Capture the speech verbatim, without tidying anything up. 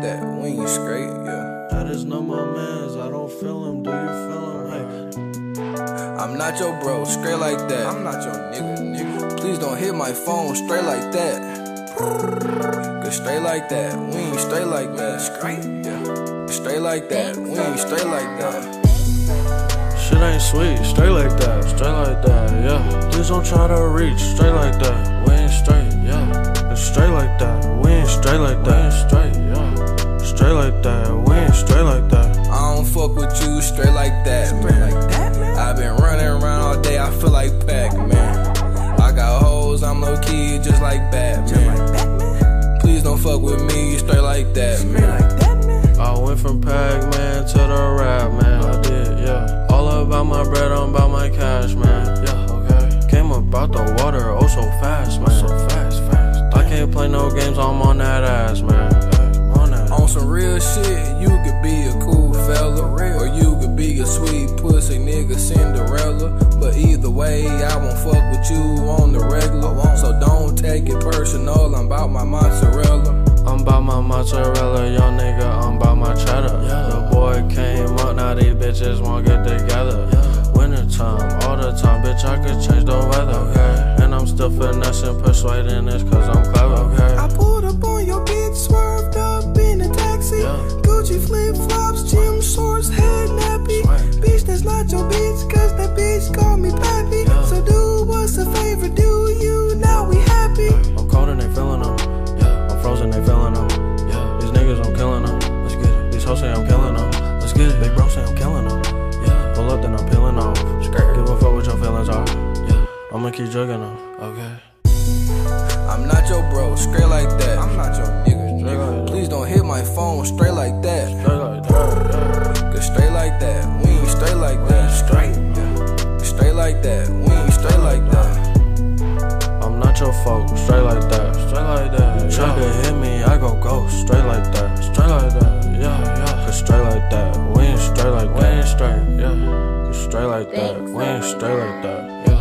that. We ain't straight, yeah. That is not my mans, I don't feel him, do you feel him? Hey. I'm not your bro, straight like that. I'm not your nigga, nigga. Please don't hit my phone, straight like that. Cause straight like that, we ain't straight like that. Straight, yeah. Straight like that, we ain't straight like that. Shit ain't sweet, straight like that, straight like that, yeah. Please don't try to reach, straight like that, we ain't straight, yeah. It's straight like that, we ain't straight like that, we ain't straight, yeah. Straight like that, we ain't straight like that. I don't fuck with you, straight like that, man. I've been running around all day, I feel like Pac-Man. I got hoes, I'm low key, just like Batman. Please don't fuck with me, straight like that, man. I went from Pac-Man to the rap, man. I did, yeah. All about my bread, I'm about my cash, man. Yeah, okay. Came about the water, oh so fast, man. So fast, fast. I can't play no games, I'm on that ass, man. On that. On some real shit, you could be a cool fella, or you could be a sweet pussy nigga Cinderella. But either way, I won't fuck with you on the regular. So don't take it personal, I'm about my mozzarella. I'm about my mozzarella, young nigga, I'm about my cheddar. Yeah. The boy came up, now these bitches won't get together. Yeah. Winter time, all the time, bitch, I could change the weather. Okay. And I'm still finessing, persuading this cause I'm clever. Okay. I pulled up on your bitch, swerved up in a taxi. Yeah. Gucci flip flops, gym shorts, head nappy. Sweat. Bitch, that's not your bitch, cause that bitch called me pappy. Yeah. So do us a favor, do you, now we happy. I'm cold and they feeling them. Yeah. I'm frozen, they feeling them. Yeah. These niggas, I'm killing them. Let's get it. These hoes say I'm killing them. Let's get it. Big bro say I'm killing them. Yeah. Pull up, then I'm peeling off. Give a fuck what your feelings are. Yeah. I'ma keep jugging them. Okay. I'm not your bro, straight like that. I'm not your nigga, nigga. Please don't hit my phone, straight like that. Straight like that. Yeah. Cause straight like that, we ain't straight like that. Straight, yeah. Straight like that, we ain't straight like that. I'm not your folk, straight like that. Straight like that. You try to hit me, I go ghost, straight like that. Straight like that. Yeah, yeah. Cause straight like that, we ain't straight like that. We ain't straight, yeah. Cause straight like that, we ain't straight like that. Yeah.